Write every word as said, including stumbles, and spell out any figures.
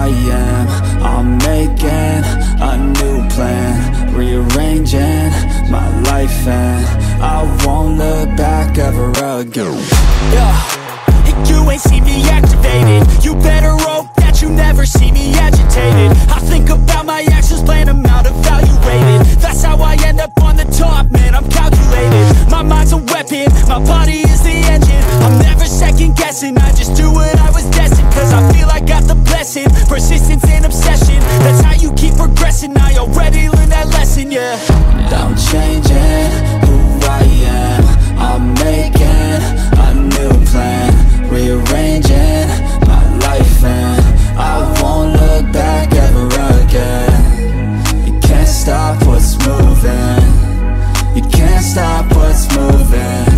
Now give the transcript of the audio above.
I am. I'm making a new plan, rearranging my life, and I won't look back ever again. Yeah. You ain't see me activated. You better hope that you never see me agitated. I think about my actions, plan them out, evaluated. That's how I end up on the top, man, I'm calculated. My mind's a weapon, my body is the engine. I'm never second guessing, I just do what I was destined. Cause I feel I got the blessing, persistence and obsession. That's how you keep progressing, I already learned that lesson, yeah. I'm changing who I am. I'm making a new plan, rearranging my life, and I won't look back ever again. You can't stop what's moving. You can't stop what's moving.